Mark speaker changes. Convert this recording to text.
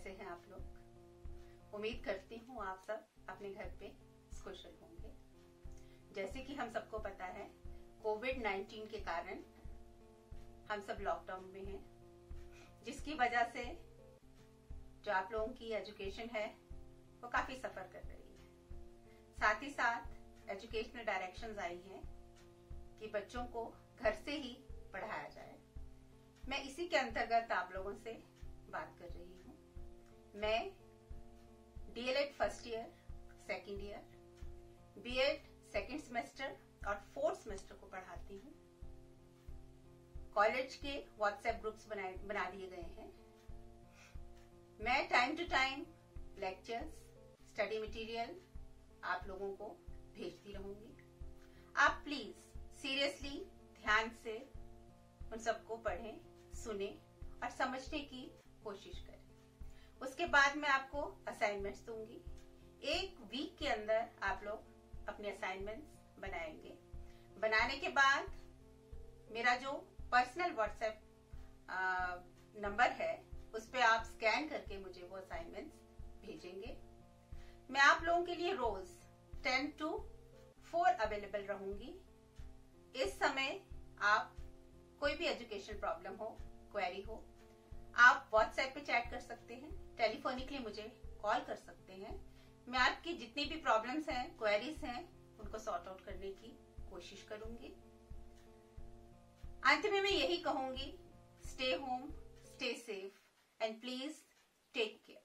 Speaker 1: कैसे हैं आप लोग। उम्मीद करती हूँ आप सब अपने घर पे कुशल होंगे। जैसे कि हम सबको पता है, कोविड-19 के कारण हम सब लॉकडाउन में हैं, जिसकी वजह से जो आप लोगों की एजुकेशन है वो काफी सफर कर रही है। साथ ही साथ एजुकेशनल डायरेक्शंस आई हैं कि बच्चों को घर से ही पढ़ाया जाए। मैं इसी के अंतर्गत आप लोगों से बात कर रही हूँ। मैं DElEd first year, second year, BEd second semester और फोर्थ सेमेस्टर को पढ़ाती हूँ। कॉलेज के व्हाट्सएप ग्रुप्स बना दिए गए हैं। मैं time to time lectures, study material आप लोगों को भेजती रहूंगी। आप प्लीज सीरियसली ध्यान से उन सबको पढ़ें, सुने और समझने की कोशिश करें। उसके बाद मैं आपको असाइनमेंट्स दूंगी। एक वीक के अंदर आप लोग अपने असाइनमेंट्स बनाएंगे। बनाने के बाद मेरा जो पर्सनल व्हाट्सएप नंबर है उस पे आप स्कैन करके मुझे वो असाइनमेंट्स भेजेंगे। मैं आप लोगों के लिए रोज 10 to 4 अवेलेबल रहूंगी। इस समय आप कोई भी एजुकेशन प्रॉब्लम हो, क्वेरी हो, आप व्हाट्सएप पे चैट कर सकते हैं, टेलीफोनिकली मुझे कॉल कर सकते हैं। मैं आपकी जितनी भी प्रॉब्लम्स हैं, क्वेरीज हैं, उनको सॉर्ट आउट करने की कोशिश करूंगी। अंत में मैं यही कहूंगी, stay home, stay safe and please take care.